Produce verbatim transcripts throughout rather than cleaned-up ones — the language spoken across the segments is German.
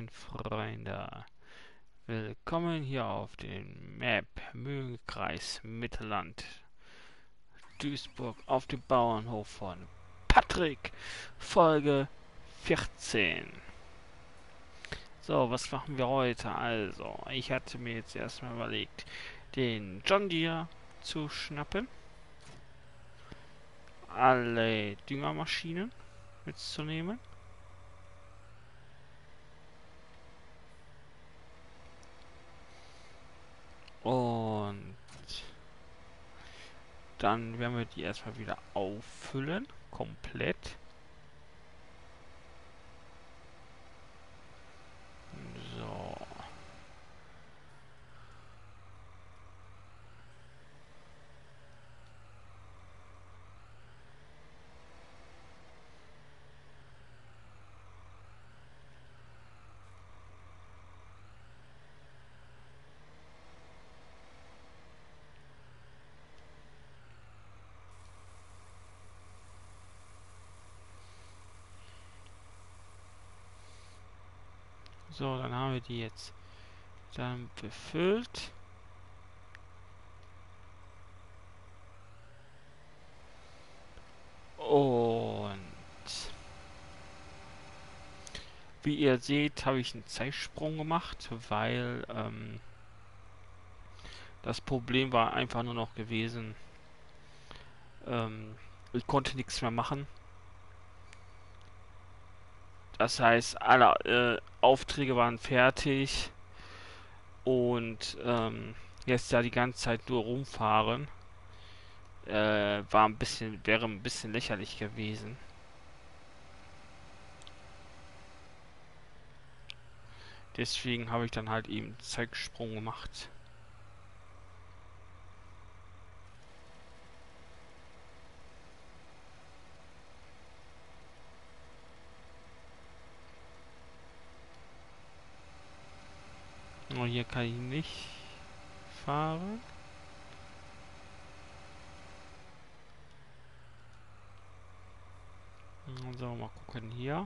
Freunde. Willkommen hier auf dem Map Mühlenkreis Mittelland Duisburg auf dem Bauernhof von Patrick, Folge vierzehn. So, was machen wir heute? Also, ich hatte mir jetzt erstmal überlegt, den John Deere zu schnappen, alle Düngermaschinen mitzunehmen. Und dann werden wir die erstmal wieder auffüllen. Komplett. So. So, dann haben wir die jetzt dann befüllt. Und wie ihr seht, habe ich einen Zeitsprung gemacht, weil ähm, das Problem war einfach nur noch gewesen, ähm, ich konnte nichts mehr machen. Das heißt, alle äh, Aufträge waren fertig und ähm, jetzt da die ganze Zeit nur rumfahren, äh, war ein bisschen, wäre ein bisschen lächerlich gewesen. Deswegen habe ich dann halt eben Zeitsprung gemacht. Und hier kann ich nicht fahren. So, mal gucken hier.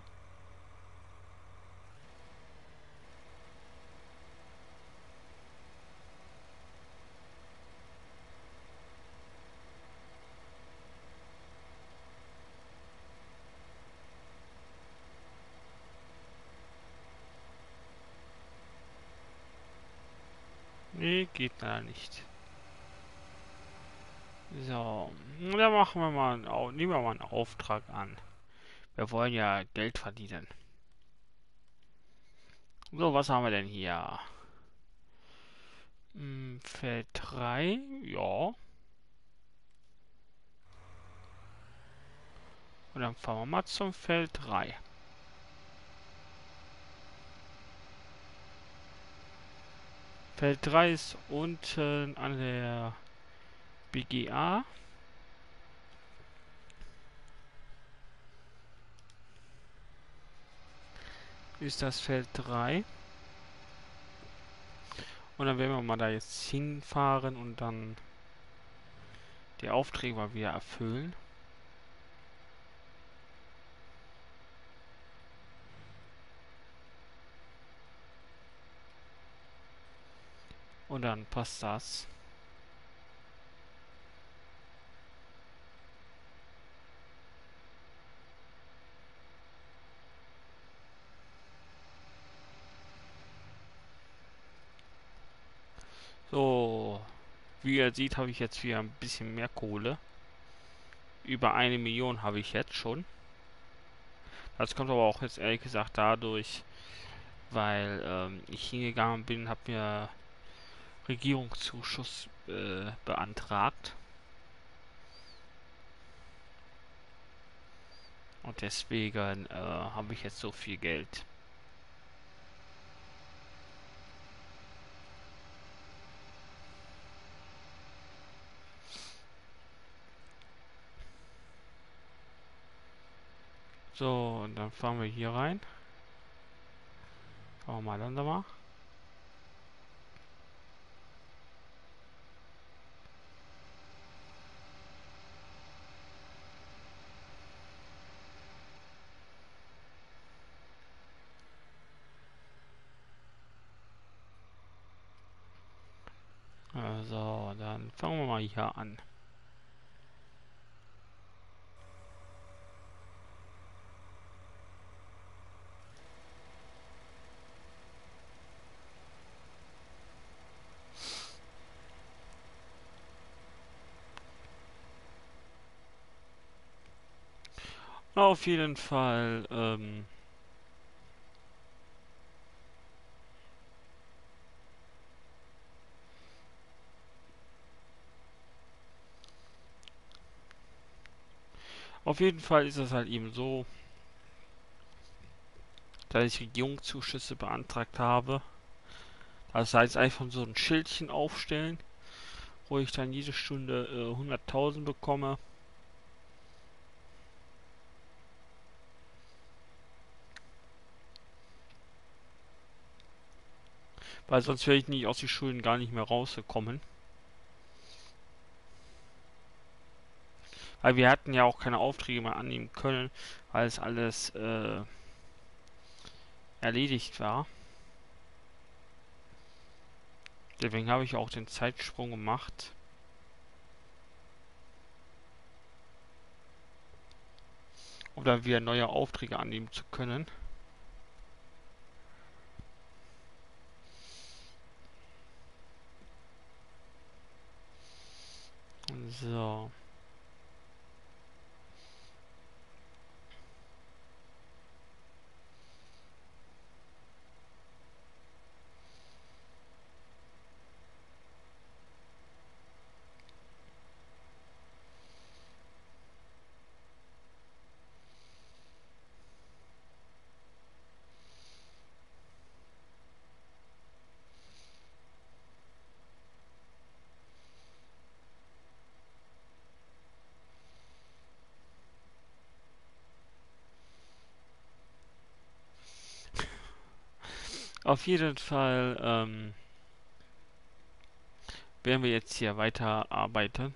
Nee, geht leider nicht. So, dann machen wir mal einen, Au- nehmen wir mal einen Auftrag an. Wir wollen ja Geld verdienen. So, was haben wir denn hier? Hm, Feld drei, ja. Und dann fahren wir mal zum Feld drei. Feld drei ist unten an der B G A. Ist das Feld drei. Und dann werden wir mal da jetzt hinfahren und dann die Aufträge mal wieder erfüllen. Und dann passt das. So, wie ihr seht, habe ich jetzt wieder ein bisschen mehr Kohle. Über eine Million habe ich jetzt schon. Das kommt aber auch jetzt ehrlich gesagt dadurch, weil ähm, ich hingegangen bin, habe mir Regierungszuschuss äh, beantragt. Und deswegen äh, habe ich jetzt so viel Geld. So, und dann fahren wir hier rein. Schauen wir mal dann da mal. So, dann fangen wir mal hier an. Auf jeden Fall, ähm, auf jeden Fall ist es halt eben so, dass ich Regierungszuschüsse beantragt habe. Das heißt einfach so ein Schildchen aufstellen, wo ich dann jede Stunde äh, hunderttausend bekomme. Weil sonst wäre ich nicht aus den Schulden gar nicht mehr rausgekommen. Weil wir hatten ja auch keine Aufträge mehr annehmen können, weil es alles äh, erledigt war. Deswegen habe ich auch den Zeitsprung gemacht. Um dann wieder neue Aufträge annehmen zu können. So. Auf jeden Fall ähm, werden wir jetzt hier weiter arbeiten.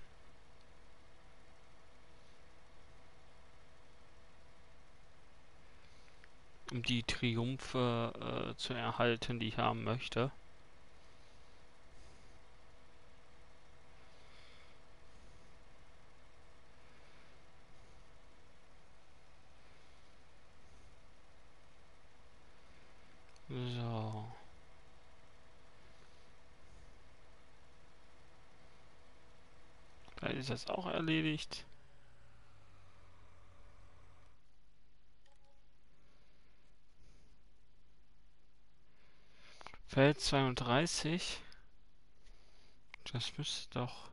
Um die Triumphe äh, zu erhalten, die ich haben möchte. So. Da ist das auch erledigt. Feld zweiunddreißig. Das müsste doch...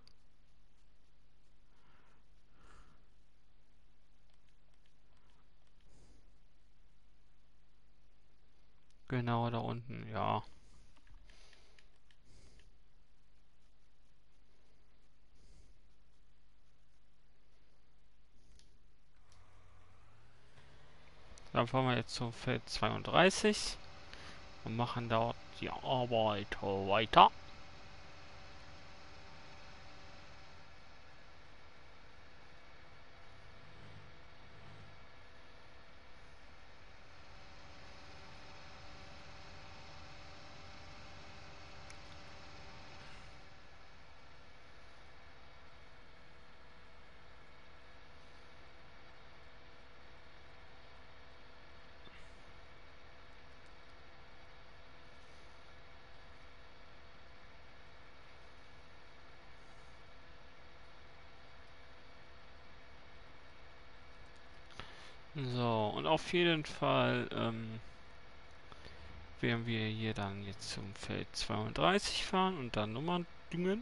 Genau da unten, ja. Dann fahren wir jetzt zum Feld zweiunddreißig und machen dort die Arbeit weiter. So, und auf jeden Fall ähm, werden wir hier dann jetzt zum Feld zweiunddreißig fahren und dann Nummern düngen.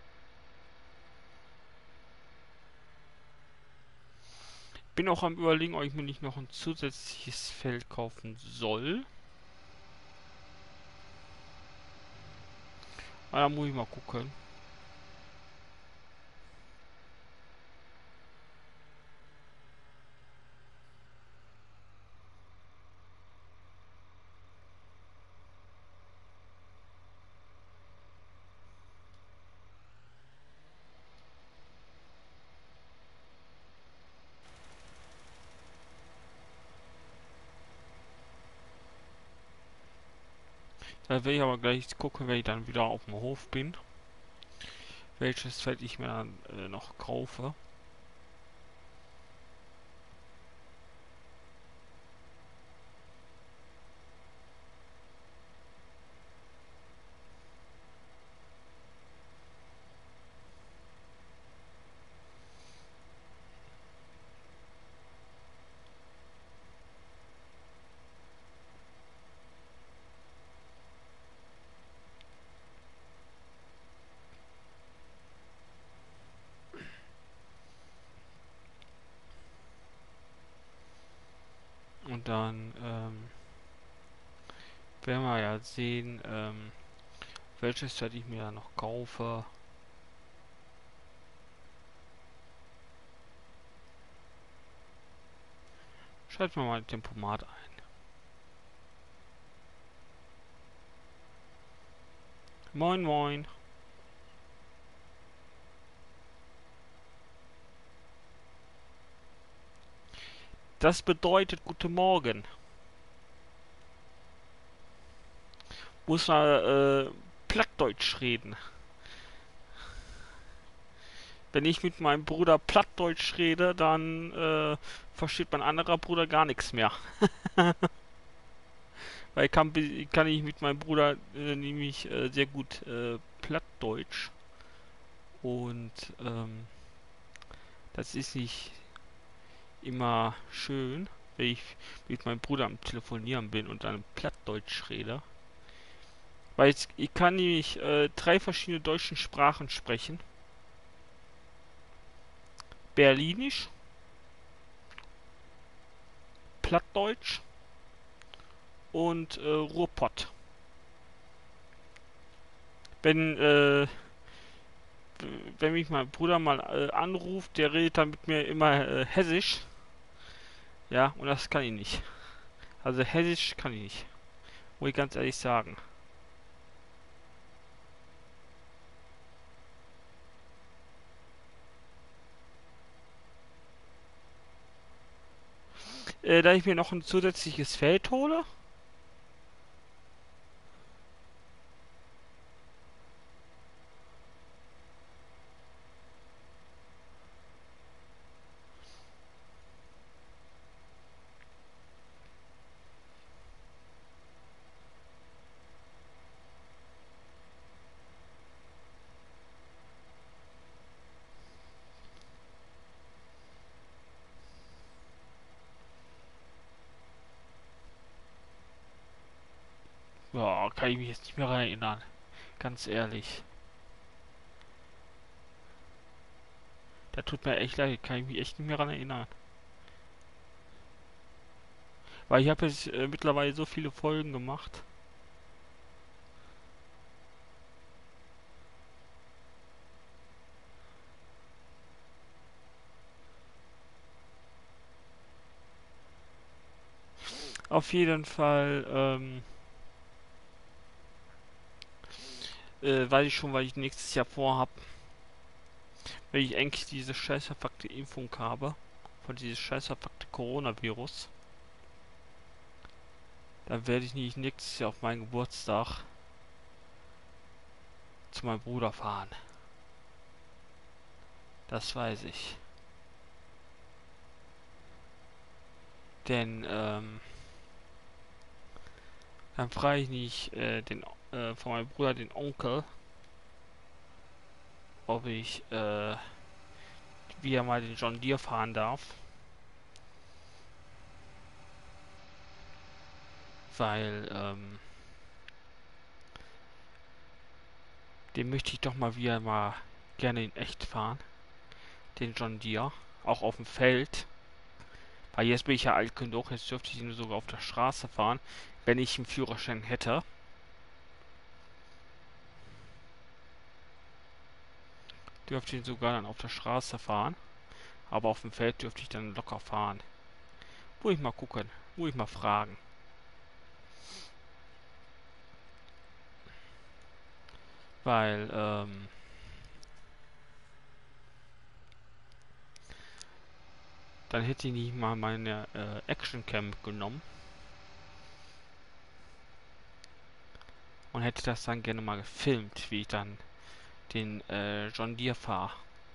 Bin auch am Überlegen, ob ich mir nicht noch ein zusätzliches Feld kaufen soll. Aber da muss ich mal gucken. Da will ich aber gleich gucken, wenn ich dann wieder auf dem Hof bin. welches Feld ich mir dann äh, noch kaufe. Und dann ähm, werden wir ja sehen, ähm, welches Set ich mir dann noch kaufe. Schalten wir mal ein Tempomat ein. Moin moin. Das bedeutet guten Morgen. Muss man äh, Plattdeutsch reden. Wenn ich mit meinem Bruder Plattdeutsch rede, dann äh, versteht mein anderer Bruder gar nichts mehr. Weil kann, kann ich mit meinem Bruder äh, nämlich äh, sehr gut äh, Plattdeutsch. Und ähm, das ist nicht immer schön, wenn ich mit meinem Bruder am Telefonieren bin und dann Plattdeutsch rede. Weil ich, ich kann nämlich äh, drei verschiedene deutsche Sprachen sprechen. Berlinisch, Plattdeutsch und äh, Ruhrpott. Wenn, äh, wenn mich mein Bruder mal äh, anruft, der redet dann mit mir immer äh, Hessisch. Ja, und das kann ich nicht. Also Hessisch kann ich nicht. Muss ich ganz ehrlich sagen. Äh, da ich mir noch ein zusätzliches Feld hole. Ja, kann ich mich jetzt nicht mehr daran erinnern. Ganz ehrlich. Da tut mir echt leid, kann ich mich echt nicht mehr daran erinnern. Weil ich habe jetzt äh, mittlerweile so viele Folgen gemacht. Auf jeden Fall, ähm, äh, weiß ich schon, weil ich nächstes Jahr vorhab, wenn ich endlich diese scheißverfuckte Impfung habe, von dieses scheißverfuckte Coronavirus, dann werde ich nicht nächstes Jahr auf meinen Geburtstag zu meinem Bruder fahren. Das weiß ich. Denn, ähm, dann frage ich nicht äh, den, äh, von meinem Bruder den Onkel, ob ich äh, wieder mal den John Deere fahren darf. Weil, ähm, den möchte ich doch mal wieder mal gerne in echt fahren. Den John Deere. Auch auf dem Feld. Weil jetzt bin ich ja alt genug, jetzt dürfte ich ihn sogar auf der Straße fahren, wenn ich einen Führerschein hätte. Dürfte ihn sogar dann auf der Straße fahren. Aber auf dem Feld dürfte ich dann locker fahren. Muss ich mal gucken. Muss ich mal fragen. Weil, ähm, dann hätte ich nicht mal meine äh, Actioncam genommen. Und hätte das dann gerne mal gefilmt, wie ich dann den äh, John Deere fahre.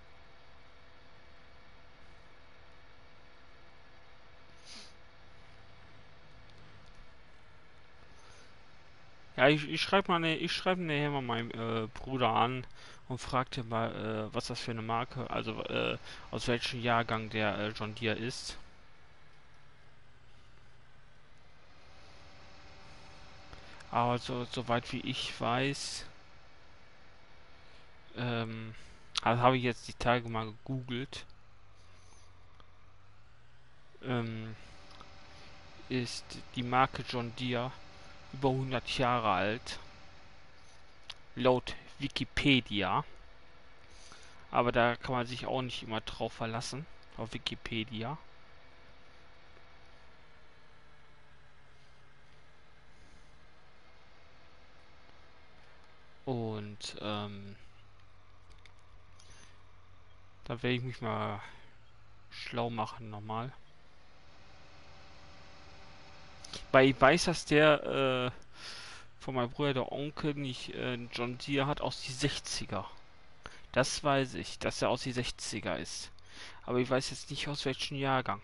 Ja, ich, ich schreibe mal, ne, ich schreibe nachher mal meinem äh, Bruder an und fragte mal, äh, was das für eine Marke, also äh, aus welchem Jahrgang der äh, John Deere ist. Aber so, soweit wie ich weiß, ähm, also habe ich jetzt die Tage mal gegoogelt, ähm, ist die Marke John Deere über hundert Jahre alt, laut Wikipedia. Aber da kann man sich auch nicht immer drauf verlassen, auf Wikipedia. Und ähm, da werde ich mich mal schlau machen nochmal. Weil ich weiß, dass der äh, von meinem Bruder, der Onkel, nicht äh, einen John Deere hat aus die sechziger. Das weiß ich, dass er aus die sechziger ist. Aber ich weiß jetzt nicht aus welchem Jahrgang.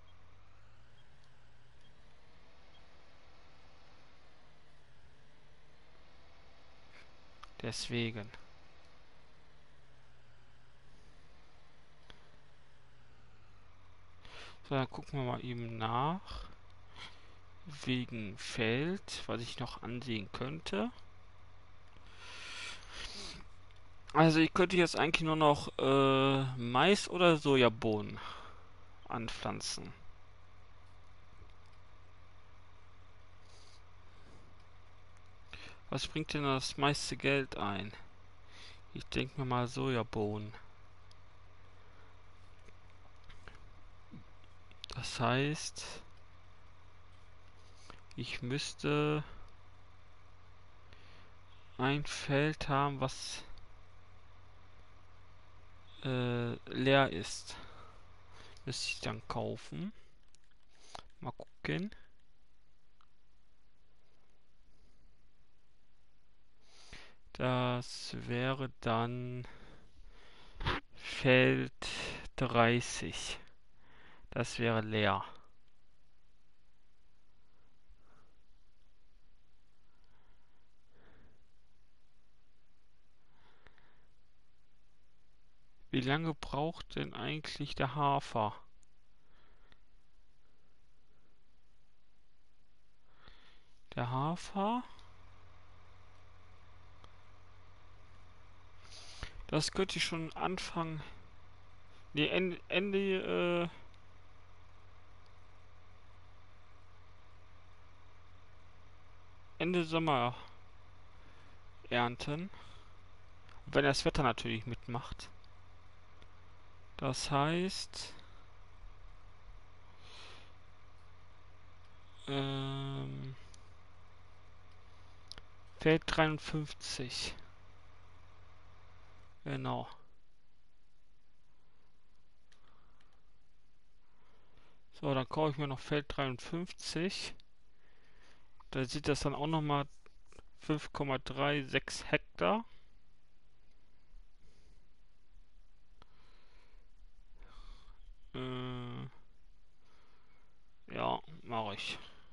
Deswegen. So, dann gucken wir mal eben nach. Wegen Feld, was ich noch ansehen könnte. Also ich könnte jetzt eigentlich nur noch äh, Mais oder Sojabohnen anpflanzen. Was bringt denn das meiste Geld ein? Ich denke mir mal Sojabohnen. Das heißt, ich müsste ein Feld haben, was äh, leer ist. Müsste ich dann kaufen. Mal gucken. Das wäre dann Feld dreißig. Das wäre leer. Wie lange braucht denn eigentlich der Hafer? Der Hafer? Das könnte ich schon anfangen. Nee, Ende, Ende, äh, Ende Sommer ernten. Wenn das Wetter natürlich mitmacht. Das heißt, ähm, Feld dreiundfünfzig. Genau. So, dann kaufe ich mir noch Feld dreiundfünfzig. Da sieht das dann auch nochmal fünf Komma sechsunddreißig Hektar. Äh, ja, mache ich.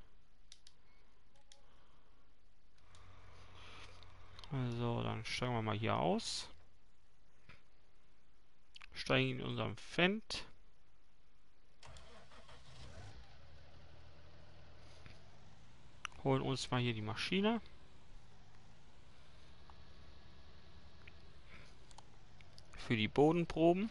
Also, dann steigen wir mal hier aus. Steigen in unserem Fendt. Holen uns mal hier die Maschine. Für die Bodenproben.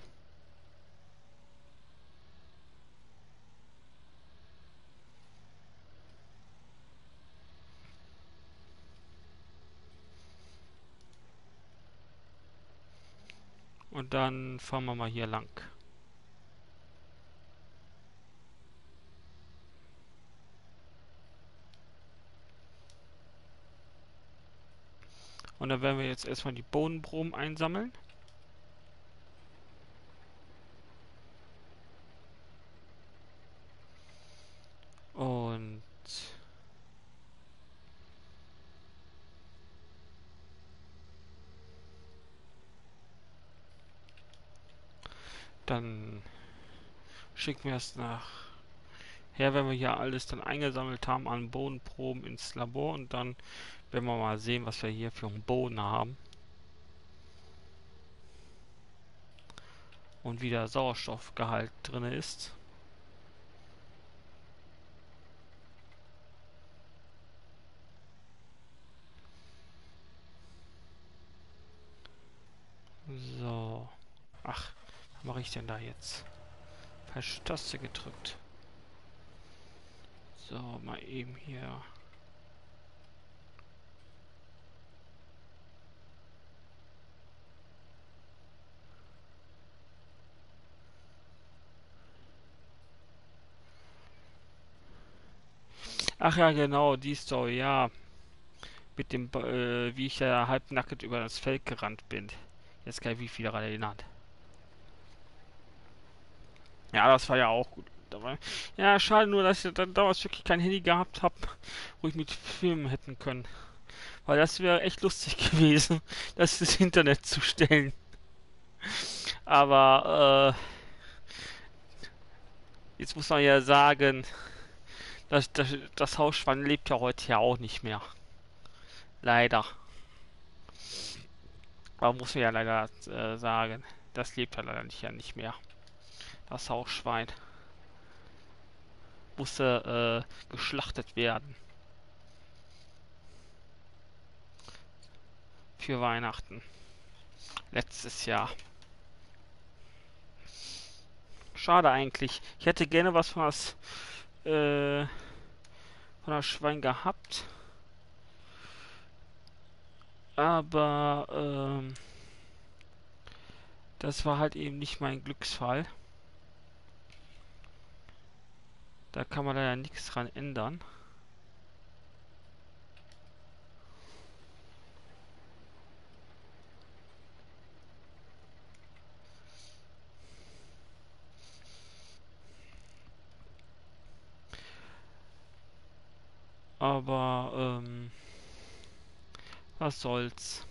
Und dann fahren wir mal hier lang. Und dann werden wir jetzt erstmal die Bodenproben einsammeln. Und Dann schicken wir es nach her, wenn wir hier alles dann eingesammelt haben an Bodenproben ins Labor und dann werden wir mal sehen, was wir hier für einen Boden haben und wie der Sauerstoffgehalt drin ist. So. Ach, was mache ich denn da jetzt? Falsche Taste gedrückt. So, mal eben hier. Ach ja, genau, die Story, ja. Mit dem, äh, wie ich ja halbnackt über das Feld gerannt bin. Jetzt kann ich mich wieder daran erinnern. Ja, das war ja auch gut. Dabei. Ja, schade nur, dass ich dann damals wirklich kein Handy gehabt habe, wo ich mit filmen hätten können. Weil das wäre echt lustig gewesen, das ins Internet zu stellen. Aber äh, jetzt muss man ja sagen, dass, das, das Hausschwein lebt ja heute ja auch nicht mehr. Leider. Aber muss man ja leider äh, sagen, das lebt ja leider nicht, ja nicht mehr. Das Hausschwein musste äh, geschlachtet werden. Für Weihnachten. Letztes Jahr. Schade eigentlich. Ich hätte gerne was von das, äh, von das Schwein gehabt. Aber ähm, das war halt eben nicht mein Glücksfall. Da kann man leider nichts dran ändern. Aber ähm, was soll's.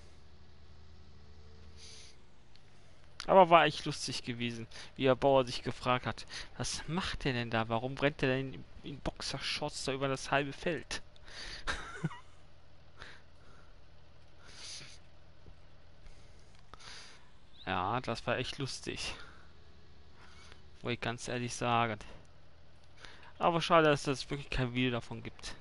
Aber war echt lustig gewesen, wie der Bauer sich gefragt hat, was macht der denn da? Warum rennt der denn in, in Boxershorts da über das halbe Feld? Ja, das war echt lustig. Wollte ich ganz ehrlich sagen. Aber schade, dass es wirklich kein Video davon gibt.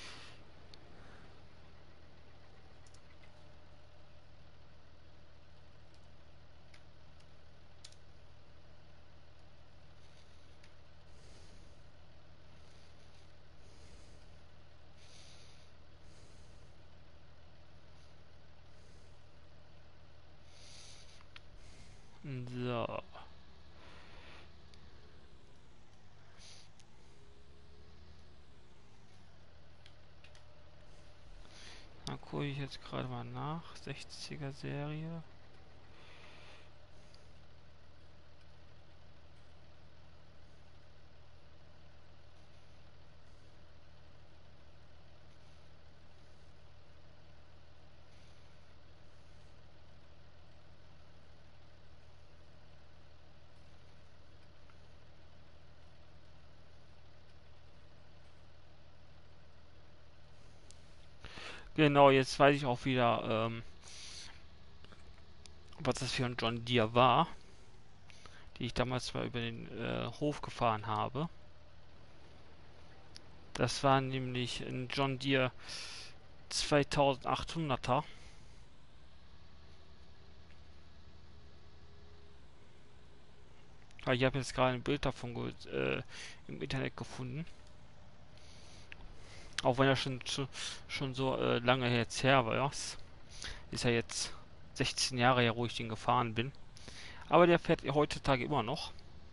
So. Dann gucke ich jetzt gerade mal nach. sechziger Serie. Genau, jetzt weiß ich auch wieder, ähm, was das für ein John Deere war, die ich damals mal über den äh, Hof gefahren habe. Das war nämlich ein John Deere zweitausendachthunderter. Ich habe jetzt gerade ein Bild davon äh, im Internet gefunden. Auch wenn er schon, schon, schon so äh, lange jetzt her war. Ist ja jetzt sechzehn Jahre her, wo ich den gefahren bin. Aber der fährt heutzutage immer noch.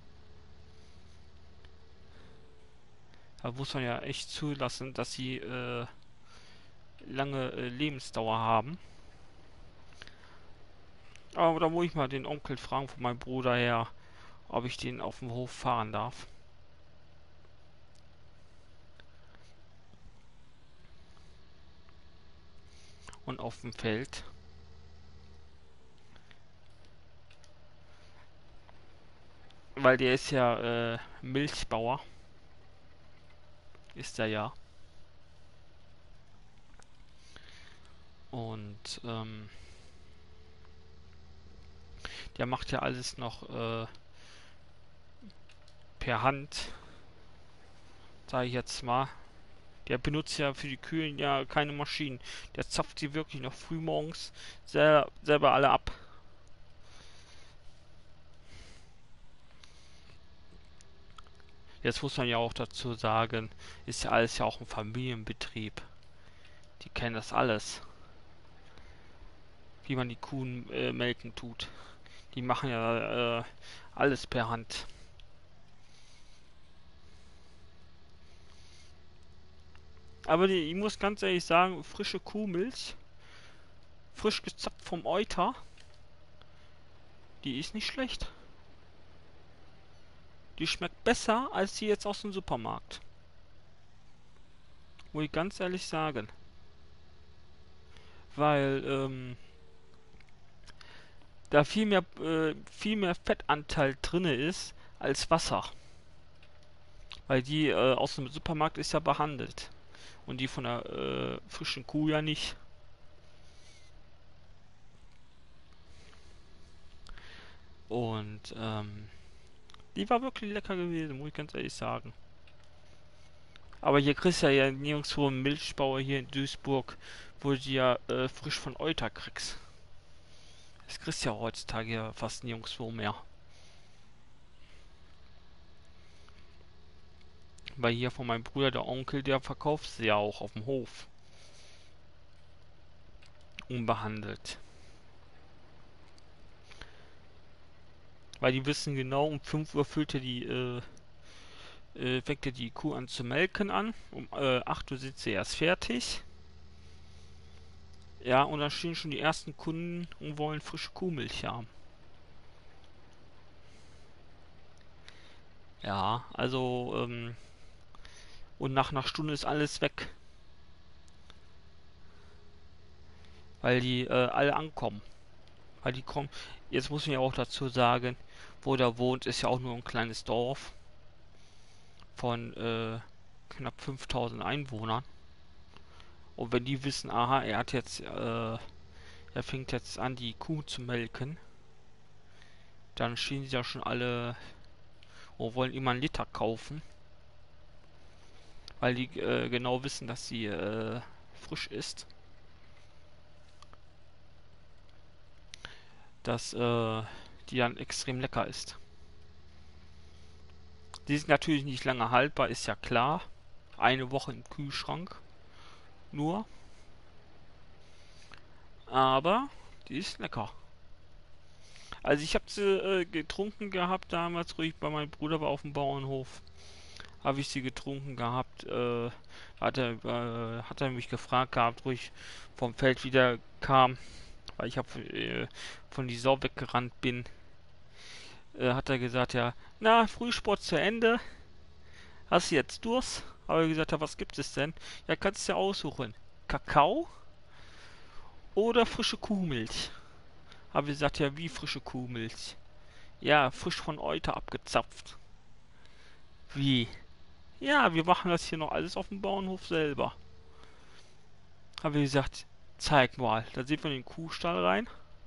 Da muss man ja echt zulassen, dass sie äh, lange äh, Lebensdauer haben. Aber da muss ich mal den Onkel fragen von meinem Bruder her, ob ich den auf dem Hof fahren darf. Und auf dem Feld. weil der ist ja äh, Milchbauer, ist er ja. Und ähm, der macht ja alles noch äh, per Hand, sage ich jetzt mal. Der benutzt ja für die Kühen ja keine Maschinen. Der zapft sie wirklich noch früh morgens sel selber alle ab. Jetzt muss man ja auch dazu sagen, ist ja alles ja auch ein Familienbetrieb. Die kennen das alles, wie man die Kuhen äh, melken tut. Die machen ja äh, alles per Hand. Aber die, ich muss ganz ehrlich sagen, frische Kuhmilch, frisch gezapft vom Euter, die ist nicht schlecht. Die schmeckt besser als die jetzt aus dem Supermarkt. Muss ich ganz ehrlich sagen. Weil ähm, da viel mehr, äh, viel mehr Fettanteil drinne ist als Wasser. Weil die äh, aus dem Supermarkt ist ja behandelt. Und die von der äh, frischen Kuh ja nicht. Und ähm, die war wirklich lecker gewesen, muss ich ganz ehrlich sagen. Aber hier kriegst du ja nirgendwo einen Milchbauer hier in Duisburg, wo du die ja äh, frisch von Euter kriegst. Das kriegst du ja heutzutage ja fast nirgendwo mehr. Weil hier von meinem Bruder, der Onkel, der verkauft sie ja auch auf dem Hof. Unbehandelt. Weil die wissen genau, um fünf Uhr füllt er die, äh, äh, fängt er die Kuh an zu melken an. Um äh, acht Uhr sind sie erst fertig. Ja, und dann stehen schon die ersten Kunden und wollen frische Kuhmilch haben. Ja, also, ähm, und nach einer Stunde ist alles weg. Weil die äh, alle ankommen. Weil die kommen. Jetzt muss man ja auch dazu sagen, wo der wohnt, ist ja auch nur ein kleines Dorf von äh, knapp fünftausend Einwohnern. Und wenn die wissen, aha, er hat jetzt, äh, er fängt jetzt an, die Kuh zu melken, dann stehen sie ja schon alle und wollen immer einen Liter kaufen, weil die äh, genau wissen, dass sie äh, frisch ist. Dass äh, die dann extrem lecker ist. Die ist natürlich nicht lange haltbar, ist ja klar. Eine Woche im Kühlschrank. Nur. Aber die ist lecker. Also ich habe sie äh, getrunken gehabt damals, wo ich bei meinem Bruder war auf dem Bauernhof. Habe ich sie getrunken gehabt. Äh, hat, er, äh, hat er mich gefragt gehabt, wo ich vom Feld wieder kam. Weil ich hab, äh, von die Sau weggerannt bin. Äh, hat er gesagt, ja, na, Frühsport zu Ende. Hast du jetzt Durst? Habe ich gesagt, ja, was gibt es denn? Ja, kannst du ja aussuchen. Kakao oder frische Kuhmilch? Habe ich gesagt, ja, wie frische Kuhmilch? Ja, frisch von Euter abgezapft. Wie? Ja, wir machen das hier noch alles auf dem Bauernhof selber. Habe ich gesagt, zeig mal. Da sieht man den Kuhstall rein.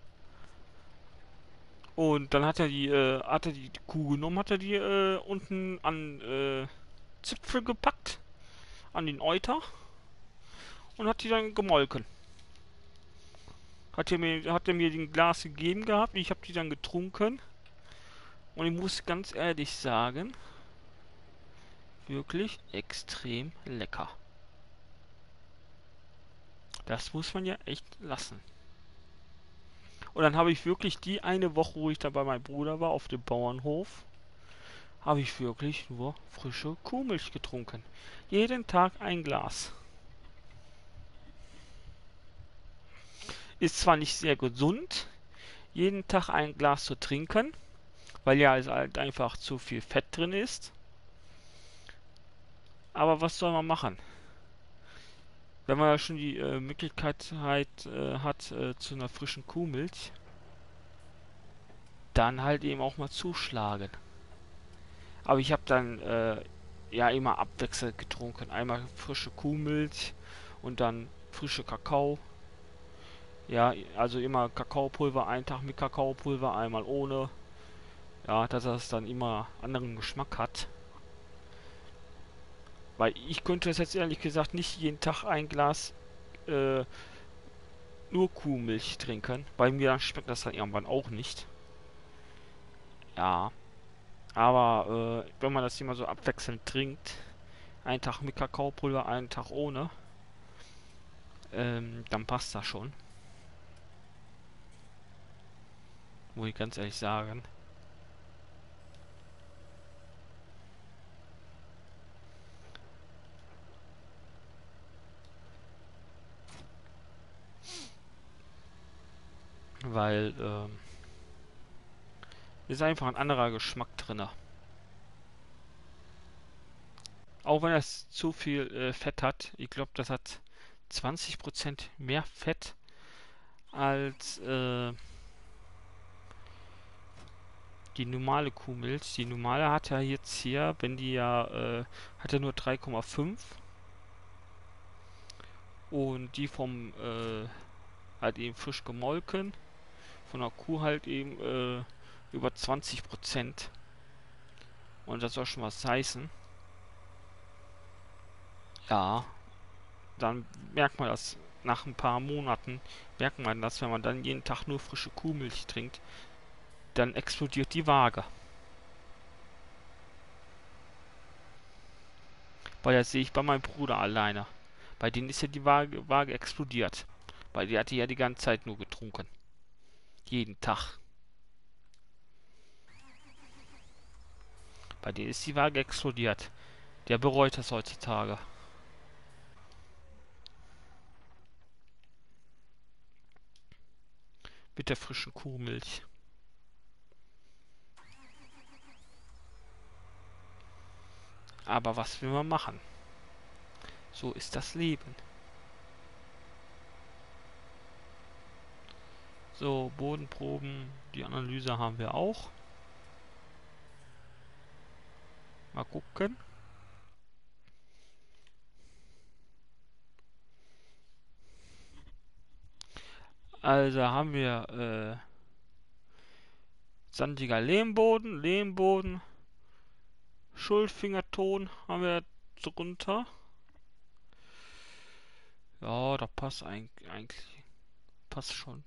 Und dann hat er die, äh, hat er die Kuh genommen, hat er die äh, unten an äh, Zipfel gepackt, an den Euter und hat die dann gemolken. Hat er mir, hat er mir den Glas gegeben gehabt, ich habe die dann getrunken und ich muss ganz ehrlich sagen, wirklich extrem lecker. Das muss man ja echt lassen. Und dann habe ich wirklich die eine Woche, wo ich da bei meinem Bruder war, auf dem Bauernhof, habe ich wirklich nur frische Kuhmilch getrunken. Jeden Tag ein Glas. Ist zwar nicht sehr gesund, jeden Tag ein Glas zu trinken, weil ja also halt einfach zu viel Fett drin ist. Aber was soll man machen? Wenn man ja schon die äh, Möglichkeit halt, äh, hat äh, zu einer frischen Kuhmilch, dann halt eben auch mal zuschlagen. Aber ich habe dann äh, ja immer abwechselnd getrunken. Einmal frische Kuhmilch und dann frische Kakao. Ja, also immer Kakaopulver, einen Tag mit Kakaopulver, einmal ohne. Ja, dass das dann immer anderen Geschmack hat. Weil ich könnte es jetzt ehrlich gesagt nicht jeden Tag ein Glas äh, nur Kuhmilch trinken. Bei mir schmeckt das dann irgendwann auch nicht. Ja, aber äh, wenn man das immer so abwechselnd trinkt, einen Tag mit Kakaopulver, einen Tag ohne, ähm, dann passt das schon. Muss ich ganz ehrlich sagen. Weil ähm, ist einfach ein anderer Geschmack drin. Auch wenn es zu viel äh, Fett hat. Ich glaube, das hat zwanzig Prozent mehr Fett als äh, die normale Kuhmilch. Die normale hat ja jetzt hier, wenn die ja, äh, hat ja nur drei Komma fünf und die vom äh, halt eben frisch gemolken, von der Kuh halt eben äh, über zwanzig Prozent. Und das soll schon was heißen. Ja, dann merkt man das nach ein paar Monaten, merkt man das, wenn man dann jeden Tag nur frische Kuhmilch trinkt, dann explodiert die Waage. Weil das sehe ich bei meinem Bruder alleine. Bei denen ist ja die Waage, Waage explodiert. Weil die hatte ja die ganze Zeit nur getrunken. Jeden Tag. Bei denen ist die Waage explodiert. Der bereut das heutzutage. Mit der frischen Kuhmilch. Aber was will man machen? So ist das Leben. So, Bodenproben, die Analyse haben wir auch. Mal gucken. Also haben wir äh, sandiger Lehmboden, Lehmboden, Schulfingerton haben wir drunter. Ja, da passt eigentlich, eigentlich passt schon.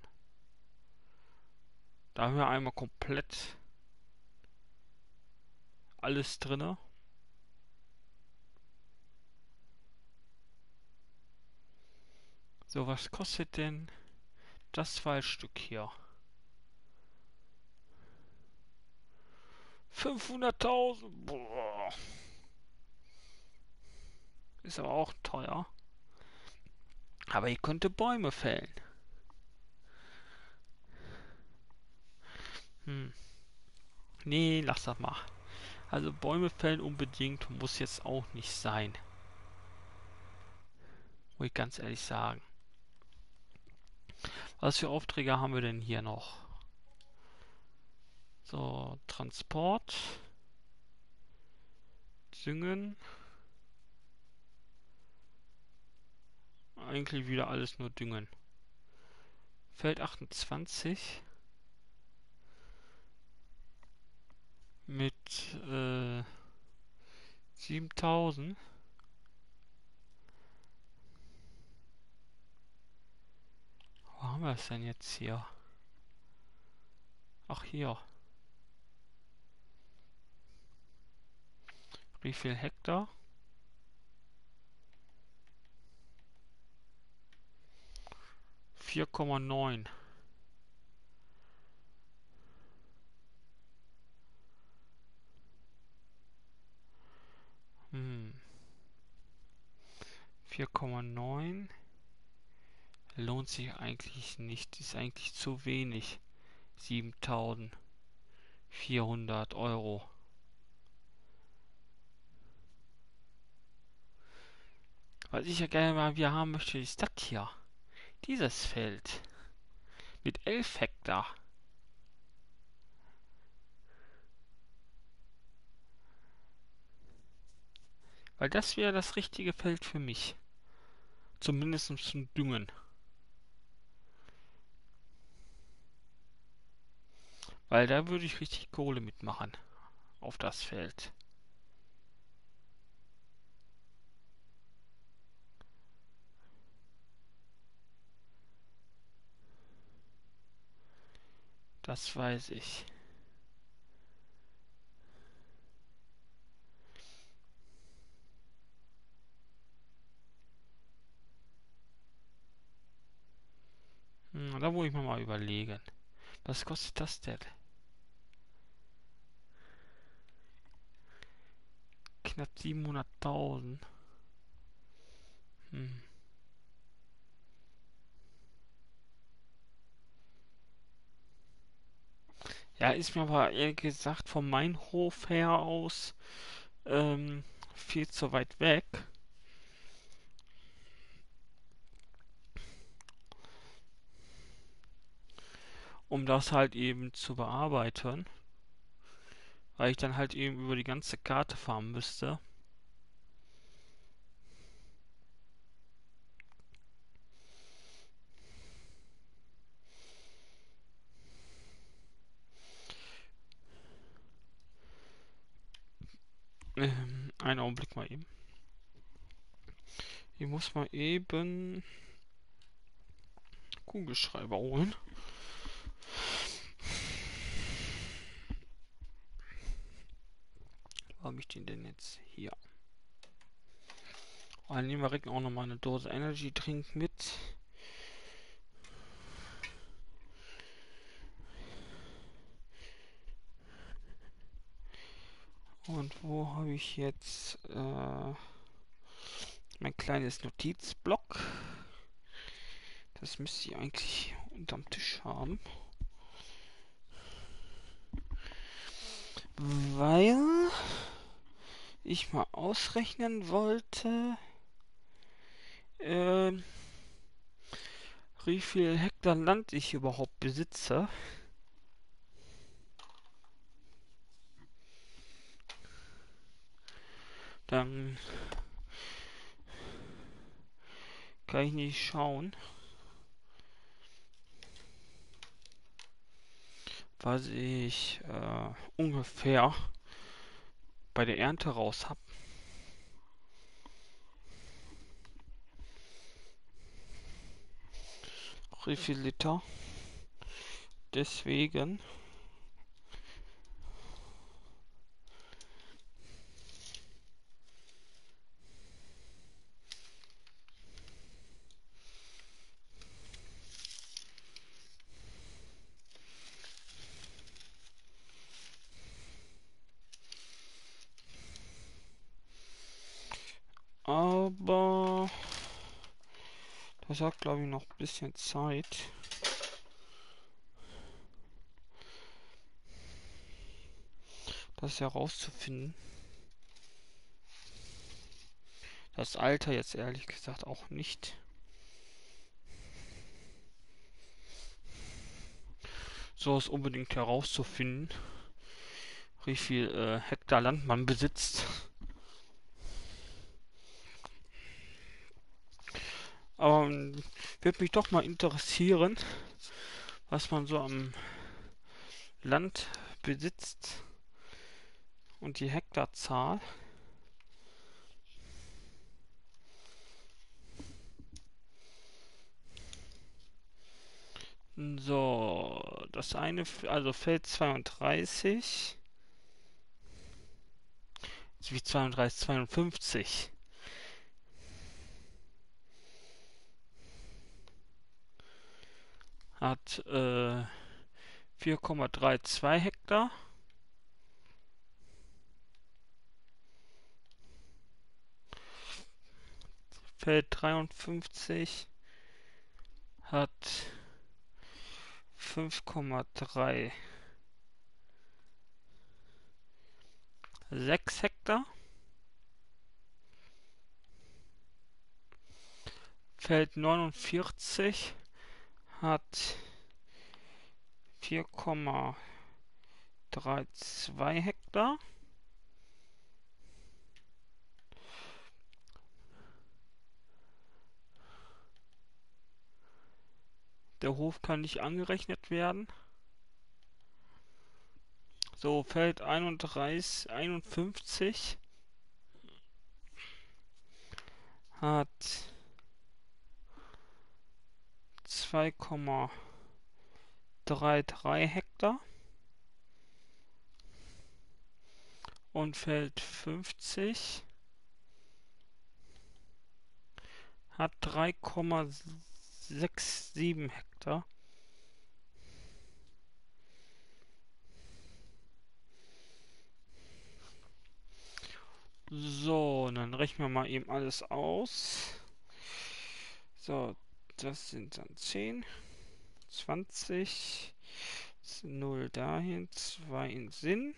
Da haben wir einmal komplett alles drinne. So, was kostet denn das Waldstück hier? fünfhunderttausend? Boah. Ist aber auch teuer. Aber ihr könnte Bäume fällen. Hm. Nee, lass das mal. Also Bäume fällen unbedingt muss jetzt auch nicht sein. Muss ich ganz ehrlich sagen. Was für Aufträge haben wir denn hier noch? So, Transport. Singen. Eigentlich wieder alles nur düngen. Feld achtundzwanzig. Mit äh, siebentausend. Wo haben wir es denn jetzt hier? Ach, hier. Wie viel Hektar? vier Komma neun. Hm. vier Komma neun lohnt sich eigentlich nicht. Ist eigentlich zu wenig. siebentausendvierhundert Euro. Was ich ja gerne mal wieder haben möchte, ist das hier. Dieses Feld. Mit elf Hektar. Weil das wäre das richtige Feld für mich. Zumindest zum Düngen. Weil da würde ich richtig Kohle mitmachen. Auf das Feld. Das weiß ich. Hm, da muss ich mir mal überlegen. Was kostet das denn? Knapp siebenhunderttausend. Hm. Ja, ist mir aber ehrlich gesagt von meinem Hof her aus ähm, viel zu weit weg, um das halt eben zu bearbeiten, weil ich dann halt eben über die ganze Karte fahren müsste. Ähm, einen Augenblick mal eben. Ich muss mal eben Kugelschreiber holen. Wo habe ich den denn jetzt? Hier. Und dann nehmen wir direkt auch nochmal eine Dose Energy Drink mit. Und wo habe ich jetzt äh, mein kleines Notizblock? Das müsste ich eigentlich unterm Tisch haben. Weil ich mal ausrechnen wollte, äh, wie viel Hektar Land ich überhaupt besitze. Dann kann ich nicht schauen, was ich äh, ungefähr bei der Ernte raus habe. Wie viel Liter. Deswegen. Aber das hat, glaube ich, noch ein bisschen Zeit. Das herauszufinden. Das Alter jetzt ehrlich gesagt auch nicht. So ist unbedingt herauszufinden, wie viel äh, Hektar Land man besitzt. Aber ähm, würde mich doch mal interessieren, was man so am Land besitzt und die Hektarzahl. So, das eine, also Feld zweiunddreißig, wie zweiunddreißig, zweiundfünfzig. Hat äh, vier Komma zweiunddreißig Hektar. Feld dreiundfünfzig hat fünf Komma sechsunddreißig Hektar. Feld neunundvierzig hat vier Komma zweiunddreißig Hektar. Der Hof kann nicht angerechnet werden. So, Feld einunddreißig, einundfünfzig hat zwei Komma dreiunddreißig Hektar und Feld fünfzig hat drei Komma siebenundsechzig Hektar. So, dann rechnen wir mal eben alles aus. So, das sind dann zehn, zwanzig, null dahin, zwei in Sinn,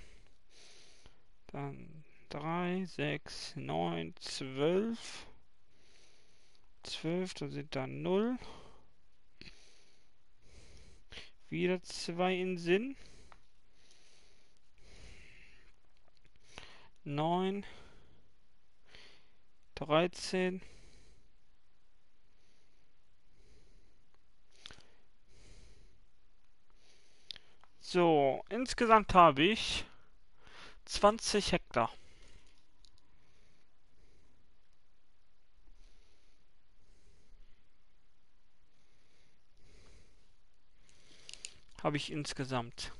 dann drei, sechs, neun, zwölf, zwölf, da sind dann null, wieder zwei in Sinn, neun, dreizehn, so, insgesamt habe ich zwanzig Hektar. Habe ich insgesamt.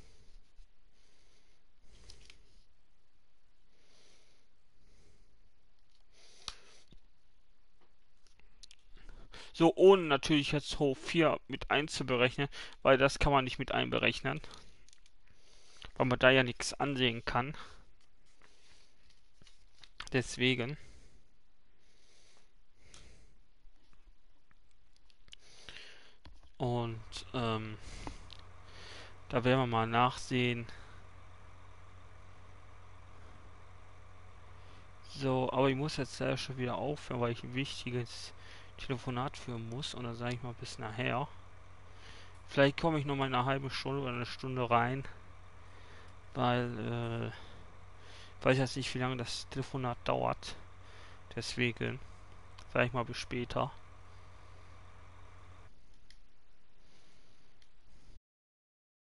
So, ohne natürlich jetzt Hof vier mit einzuberechnen, weil das kann man nicht mit einberechnen. Weil man da ja nichts ansehen kann. Deswegen. Und ähm, da werden wir mal nachsehen. So, aber ich muss jetzt ja schon wieder aufhören, weil ich ein wichtiges Telefonat führen muss. Und dann sage ich mal bis nachher. Vielleicht komme ich noch mal eine halbe Stunde oder eine Stunde rein. Weil, äh, weiß jetzt nicht, wie lange das Telefonat dauert. Deswegen sage ich mal bis später.